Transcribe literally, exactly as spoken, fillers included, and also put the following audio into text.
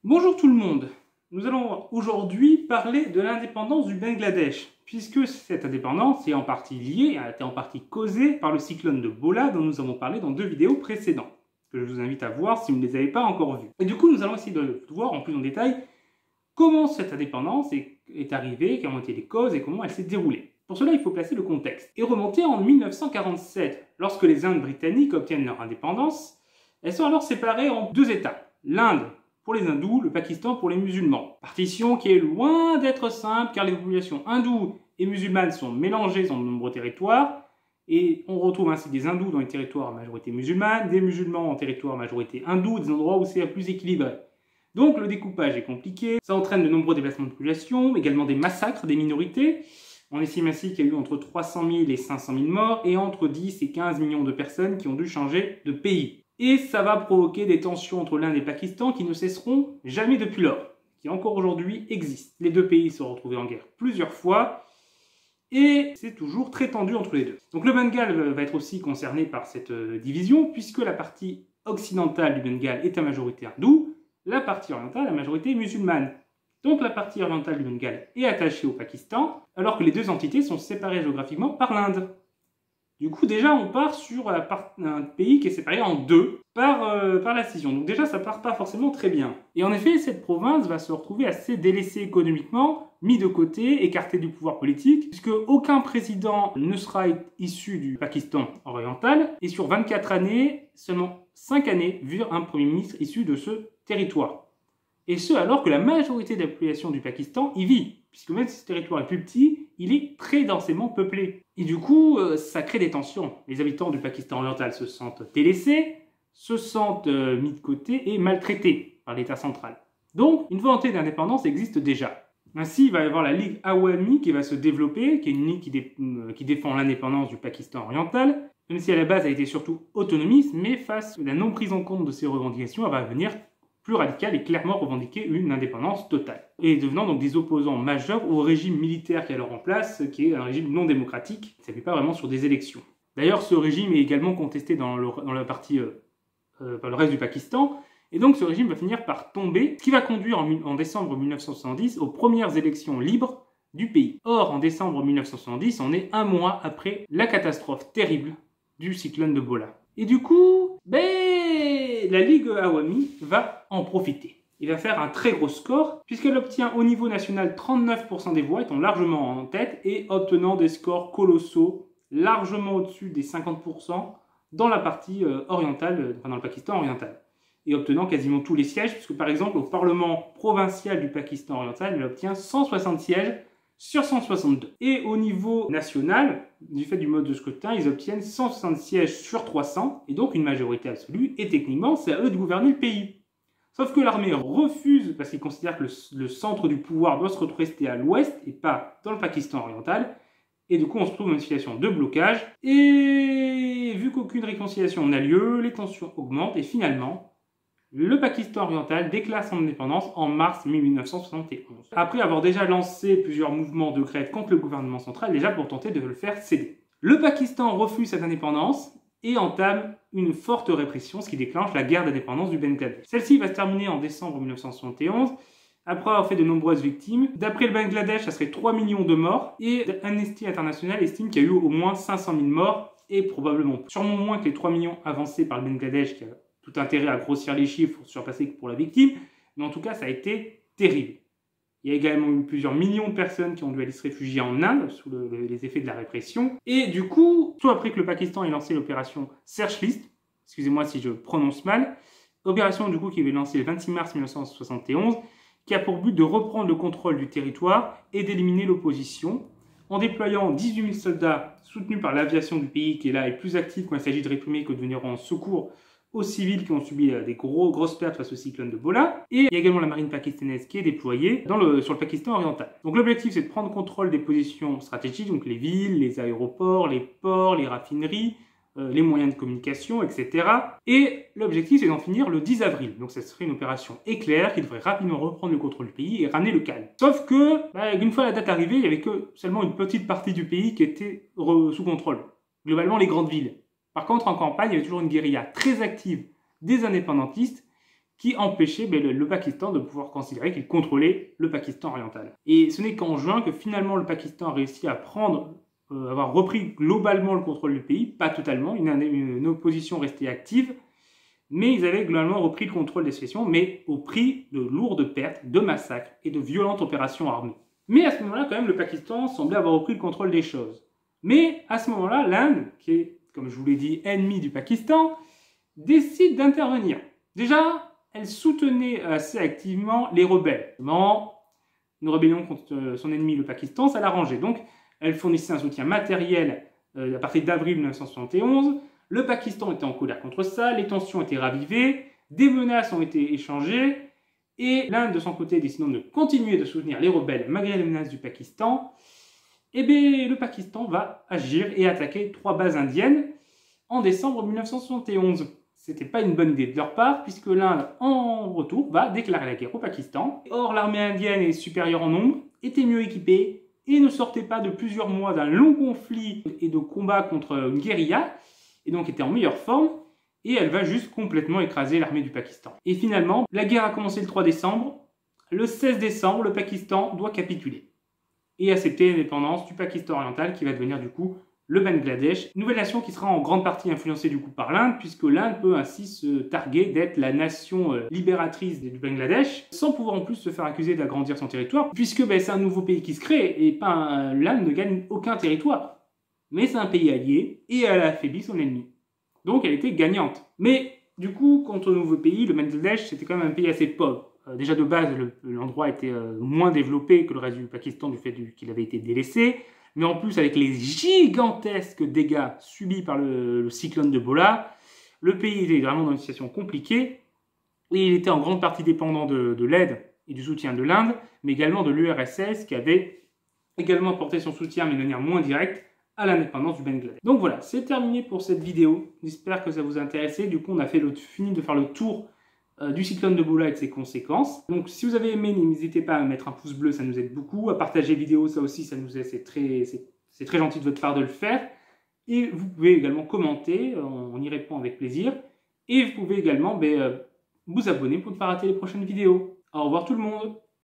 Bonjour tout le monde, nous allons aujourd'hui parler de l'indépendance du Bangladesh, puisque cette indépendance est en partie liée, a été en partie causée par le cyclone de Bola dont nous avons parlé dans deux vidéos précédentes, que je vous invite à voir si vous ne les avez pas encore vues. Et du coup, nous allons essayer de voir en plus en détail comment cette indépendance est, est arrivée, quelles ont été les causes et comment elle s'est déroulée. Pour cela, il faut placer le contexte. Et remonter en mille neuf cent quarante-sept, lorsque les Indes britanniques obtiennent leur indépendance, elles sont alors séparées en deux États. L'Inde pour les hindous, le Pakistan pour les musulmans. Partition qui est loin d'être simple car les populations hindoues et musulmanes sont mélangées dans de nombreux territoires et on retrouve ainsi des hindous dans les territoires à majorité musulmane, des musulmans en territoire à majorité hindoue, des endroits où c'est plus équilibré. Donc le découpage est compliqué, ça entraîne de nombreux déplacements de population, également des massacres des minorités. On estime ainsi qu'il y a eu entre trois cent mille et cinq cent mille morts et entre dix et quinze millions de personnes qui ont dû changer de pays. Et ça va provoquer des tensions entre l'Inde et le Pakistan qui ne cesseront jamais depuis lors, qui encore aujourd'hui existent. Les deux pays se sont retrouvés en guerre plusieurs fois et c'est toujours très tendu entre les deux. Donc le Bengale va être aussi concerné par cette division puisque la partie occidentale du Bengale est à majorité hindoue, la partie orientale à majorité musulmane. Donc la partie orientale du Bengale est attachée au Pakistan alors que les deux entités sont séparées géographiquement par l'Inde. Du coup, déjà, on part sur un pays qui est séparé en deux par, euh, par la scission. Donc déjà, ça part pas forcément très bien. Et en effet, cette province va se retrouver assez délaissée économiquement, mis de côté, écartée du pouvoir politique, puisque aucun président ne sera issu du Pakistan oriental. Et sur vingt-quatre années, seulement cinq années virent un premier ministre issu de ce territoire. Et ce, alors que la majorité de la population du Pakistan y vit, puisque même si ce territoire est plus petit, il est très densément peuplé. Et du coup, ça crée des tensions. Les habitants du Pakistan oriental se sentent délaissés, se sentent mis de côté et maltraités par l'État central. Donc, une volonté d'indépendance existe déjà. Ainsi, il va y avoir la Ligue Awami qui va se développer, qui est une ligue qui, dé qui défend l'indépendance du Pakistan oriental, même si à la base elle était surtout autonomiste, mais face à la non prise en compte de ces revendications, elle va venir plus radicale et clairement revendiquer une indépendance totale. Et devenant donc des opposants majeurs au régime militaire qui est alors en place, qui est un régime non démocratique, qui ne s'appuie pas vraiment sur des élections. D'ailleurs, ce régime est également contesté dans, le, dans la partie, euh, euh, par le reste du Pakistan, et donc ce régime va finir par tomber, ce qui va conduire en, en décembre mille neuf cent soixante-dix aux premières élections libres du pays. Or, en décembre mille neuf cent soixante-dix, on est un mois après la catastrophe terrible du cyclone de Bola. Et du coup, ben, la Ligue Awami va en profiter. Il va faire un très gros score, puisqu'elle obtient au niveau national trente-neuf pour cent des voix, étant largement en tête, et obtenant des scores colossaux, largement au-dessus des cinquante pour cent dans la partie euh, orientale, enfin dans le Pakistan oriental. Et obtenant quasiment tous les sièges, puisque par exemple au Parlement provincial du Pakistan oriental, elle obtient cent soixante sièges sur cent soixante-deux. Et au niveau national, du fait du mode de scrutin, ils obtiennent cent soixante sièges sur trois cents, et donc une majorité absolue, et techniquement, c'est à eux de gouverner le pays. Sauf que l'armée refuse, parce qu'ils considèrent que le, le centre du pouvoir doit se retrouver à l'ouest, et pas dans le Pakistan oriental, et du coup on se trouve dans une situation de blocage, et vu qu'aucune réconciliation n'a lieu, les tensions augmentent, et finalement, le Pakistan oriental déclare son indépendance en mars mille neuf cent soixante et onze. Après avoir déjà lancé plusieurs mouvements de grève contre le gouvernement central, déjà pour tenter de le faire céder. Le Pakistan refuse cette indépendance et entame une forte répression, ce qui déclenche la guerre d'indépendance du Bangladesh. Celle-ci va se terminer en décembre mille neuf cent soixante et onze, après avoir fait de nombreuses victimes. D'après le Bangladesh, ça serait trois millions de morts, et Amnesty International estime qu'il y a eu au moins cinq cent mille morts, et probablement sûrement moins que les trois millions avancés par le Bangladesh, qui a tout intérêt à grossir les chiffres pour se surpasser que pour la victime, mais en tout cas ça a été terrible. Il y a également eu plusieurs millions de personnes qui ont dû aller se réfugier en Inde sous le, les effets de la répression. Et du coup, tout après que le Pakistan ait lancé l'opération Search List, excusez-moi si je prononce mal, opération du coup qui avait été lancée le vingt-six mars mille neuf cent soixante et onze, qui a pour but de reprendre le contrôle du territoire et d'éliminer l'opposition, en déployant dix-huit mille soldats soutenus par l'aviation du pays qui est là et plus active quand il s'agit de réprimer que de venir en secours aux civils qui ont subi des gros, grosses pertes face au cyclone de Bola. Et il y a également la marine pakistanaise qui est déployée dans le, sur le Pakistan oriental. Donc l'objectif c'est de prendre contrôle des positions stratégiques, donc les villes, les aéroports, les ports, les raffineries, euh, les moyens de communication, et cetera. Et l'objectif c'est d'en finir le dix avril. Donc ça serait une opération éclair qui devrait rapidement reprendre le contrôle du pays et ramener le calme. Sauf que, bah, une fois la date arrivée, il n'y avait que seulement une petite partie du pays qui était sous contrôle. Globalement les grandes villes. Par contre, en campagne, il y avait toujours une guérilla très active des indépendantistes qui empêchait ben, le, le Pakistan de pouvoir considérer qu'il contrôlait le Pakistan oriental. Et ce n'est qu'en juin que finalement le Pakistan a réussi à prendre, euh, avoir repris globalement le contrôle du pays, pas totalement, une, une, une opposition restée active, mais ils avaient globalement repris le contrôle des situations, mais au prix de lourdes pertes, de massacres et de violentes opérations armées. Mais à ce moment-là, quand même, le Pakistan semblait avoir repris le contrôle des choses. Mais à ce moment-là, l'Inde, qui est, comme je vous l'ai dit, ennemi du Pakistan, décide d'intervenir. Déjà, elle soutenait assez activement les rebelles. Une rébellion contre son ennemi, le Pakistan, ça l'arrangeait. Donc, elle fournissait un soutien matériel euh, à partir d'avril mille neuf cent soixante et onze. Le Pakistan était en colère contre ça, les tensions étaient ravivées, des menaces ont été échangées, et l'Inde, de son côté, décidant de continuer de soutenir les rebelles malgré les menaces du Pakistan, eh bien, le Pakistan va agir et attaquer trois bases indiennes en décembre mille neuf cent soixante et onze. C'était pas une bonne idée de leur part, puisque l'Inde, en retour, va déclarer la guerre au Pakistan. Or, l'armée indienne est supérieure en nombre, était mieux équipée, et ne sortait pas de plusieurs mois d'un long conflit et de combat contre une guérilla, et donc était en meilleure forme, et elle va juste complètement écraser l'armée du Pakistan. Et finalement, la guerre a commencé le trois décembre. Le seize décembre, le Pakistan doit capituler et accepter l'indépendance du Pakistan oriental, qui va devenir du coup le Bangladesh, une nouvelle nation qui sera en grande partie influencée du coup par l'Inde, puisque l'Inde peut ainsi se targuer d'être la nation libératrice du Bangladesh, sans pouvoir en plus se faire accuser d'agrandir son territoire, puisque ben, c'est un nouveau pays qui se crée, et pas l'Inde ne gagne aucun territoire. Mais c'est un pays allié, et elle a affaibli son ennemi. Donc elle était gagnante. Mais du coup, contre le nouveau pays, le Bangladesh, c'était quand même un pays assez pauvre. Euh, déjà de base, l'endroit était euh, moins développé que le reste du Pakistan du fait qu'il avait été délaissé. Mais en plus, avec les gigantesques dégâts subis par le, le cyclone de Bola, le pays était vraiment dans une situation compliquée. Et il était en grande partie dépendant de, de l'aide et du soutien de l'Inde, mais également de l'U R S S, qui avait également apporté son soutien, mais de manière moins directe, à l'indépendance du Bangladesh. Donc voilà, c'est terminé pour cette vidéo. J'espère que ça vous a intéressé. Du coup, on a fait le, fini de faire le tour euh, du cyclone de Bola et de ses conséquences. Donc si vous avez aimé, n'hésitez pas à mettre un pouce bleu, ça nous aide beaucoup. À partager la vidéo, ça aussi, ça nous aide. C'est très, c'est très gentil de votre part de le faire. Et vous pouvez également commenter, on, on y répond avec plaisir. Et vous pouvez également ben, euh, vous abonner pour ne pas rater les prochaines vidéos. Au revoir tout le monde.